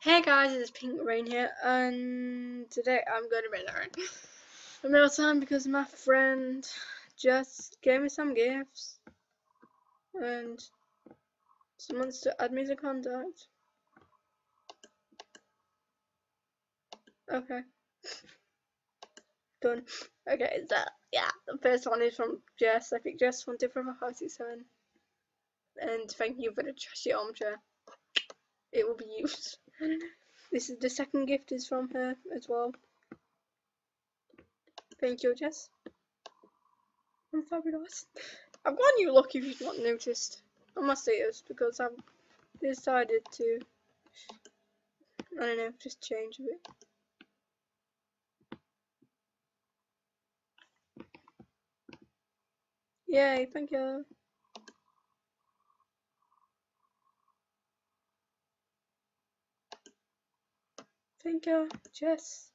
Hey guys, it's Pink Rain here, and today I'm going to be learning a middle time because my friend Jess gave me some gifts and she wants to add me to contact. Okay, done. Okay, the first one is from Jess. I think Jess wanted from a 567, and thank you for the trashy armchair. It will be used. This is the second gift is from her as well. Thank you, Jess. I'm fabulous. I've got a new look if you've not noticed on my status because I've decided to, I don't know, just change a bit. Yay, thank you. Thank you, Jess.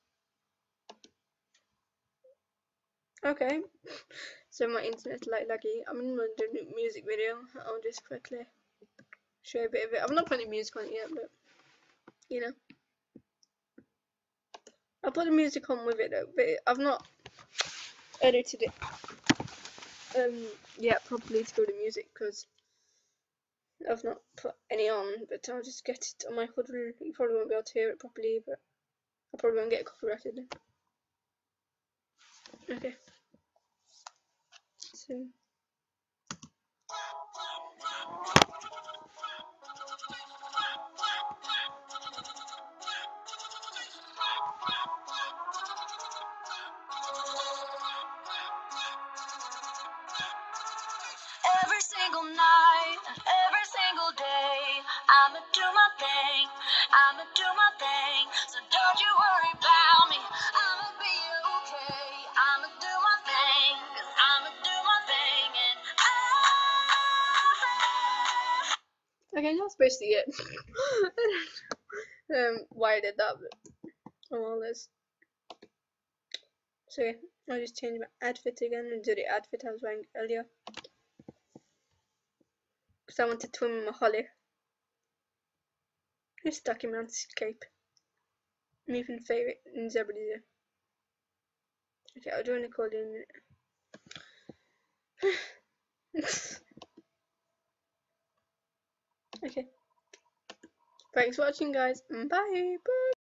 Okay, so my internet's like laggy. I'm in the music video. I'll just quickly show a bit of it. I've not put any music on it yet, but you know. I'll put the music on with it though, but I've not edited it yet properly to go to music because I've not put any on, but I'll just get it on my hoodle. You probably won't be able to hear it properly, but I probably won't get copyrighted then. Okay. So. Every single night, every single day, I'ma do my thing, I'ma do my thing. So don't you worry about me, I'ma be okay. I'ma do my thing, 'cause I'ma do my thing, and Okay, that's basically it. Why I did that, but oh well, there's. So yeah, I just changed my outfit again and do the outfit I was wearing earlier. Because I wanted to swim my holly. Just stuck in my cape. I'm even favourite in Zebra. Okay, I'll do an accordion in a minute. Okay. Thanks for watching, guys. Bye. Bye.